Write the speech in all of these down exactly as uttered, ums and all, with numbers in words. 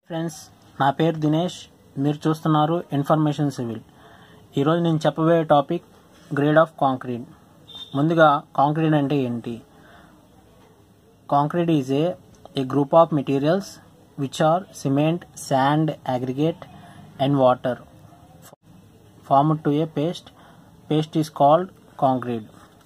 Friends, నా పేరు దినేష్. మీరు చూస్తున్నారు ఇన్ఫర్మేషన్ సివిల్. ఈరోజు నేను చెప్పబోయే టాపిక్ గ్రేడ్ ఆఫ్ కాంక్రీట్. ముందుగా కాంక్రీట్ అంటే ఏంటి? Concrete is a a group of materials which are cement, sand, aggregate and water formed to a paste. Paste is called concrete.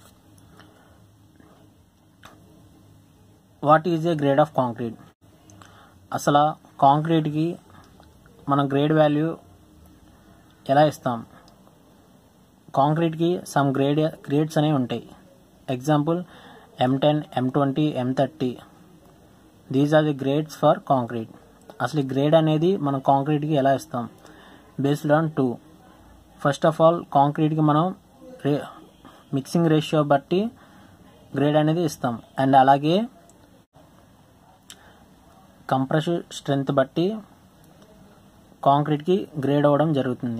What is a grade of concrete? అసలు కాంక్రీట్కి మనం grade value ఎలా ఇస్తాం? కాంక్రీట్కి some grade grades అనేవి ఉంటాయి. Example M ten, M twenty, M thirty. These are the grades for concrete. అసలు ఈ grade అనేది మనం కాంక్రీట్కి ఎలా ఇస్తాం? Based on two. First of all కాంక్రీట్కి మనం రే మిక్సింగ్ రేషియో బట్టి గ్రేడ్ అనేది ఇస్తాం. అండ్ అలాగే కంప్రెసివ్ స్ట్రెంత్ బట్టి కాంక్రీట్కి గ్రేడ్ అవ్వడం జరుగుతుంది.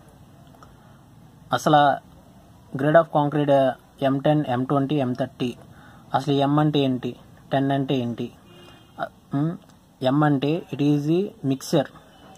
అసలు grade of concrete M ten, M twenty, M thirty. అసలు ఎం అంటే ఏంటి, టెన్ అంటే ఏంటి? ఎం అంటే it is the mixer.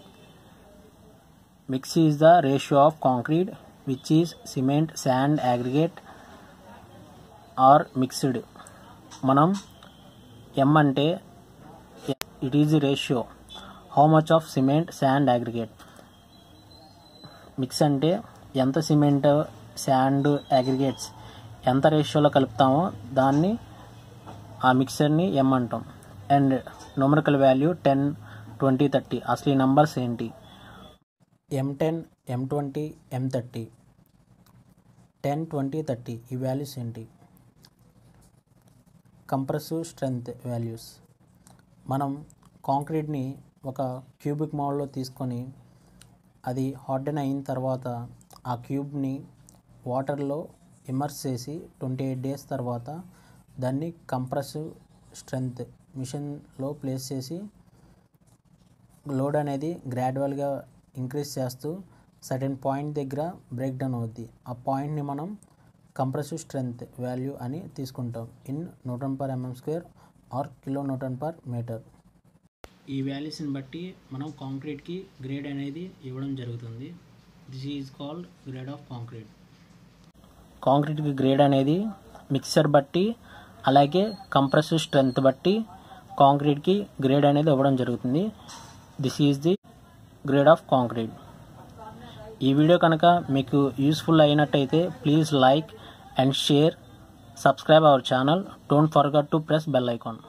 Mix is the ratio of concrete which is cement, sand, aggregate are mixed. మనం ఎం అంటే it is the ratio how much of cement, sand, aggregate. Mix అంటే ఎంత cement, sand, aggregates ఎంత రేషియోలో కలుపుతామో దాన్ని ఆ మిక్సర్ని M అంటాం. And numerical value ten, twenty, thirty. అసలు ఈ నంబర్స్ ఏంటి? M ten, M twenty, M thirty. Ten, twenty, thirty ఈ వాల్యూస్ ఏంటి? Compressive strength values. మనం కాంక్రీట్ని ఒక క్యూబిక్ మోడల్లో తీసుకొని అది హార్డెన్ అయిన తర్వాత ఆ క్యూబ్ని వాటర్లో ఇమర్స్ చేసి ట్వంటీ ఎయిట్ డేస్ తర్వాత దాన్ని కంప్రెసివ్ స్ట్రెంత్ మిషన్లో ప్లేస్ చేసి లోడ్ అనేది గ్రాడ్యువల్గా ఇంక్రీజ్ చేస్తూ సర్టెన్ పాయింట్ దగ్గర బ్రేక్ డౌన్ అవుద్ది. ఆ పాయింట్ని మనం కంప్రెసివ్ స్ట్రెంత్ వాల్యూ అని తీసుకుంటాం in newton per mm square or kilo newton per metre. ఈ వాల్యూస్ని బట్టి మనం కాంక్రీట్కి గ్రేడ్ అనేది ఇవ్వడం జరుగుతుంది. This is called grade of concrete. కాంక్రీట్కి గ్రేడ్ అనేది మిక్సర్ బట్టి అలాగే కంప్రెసివ్ స్ట్రెంత్ బట్టి కాంక్రీట్కి గ్రేడ్ అనేది ఇవ్వడం జరుగుతుంది. This is the grade of concrete. ఈ వీడియో కనుక మీకు యూస్ఫుల్ అయినట్టయితే please like and share, subscribe our channel. Don't forget to press bell icon.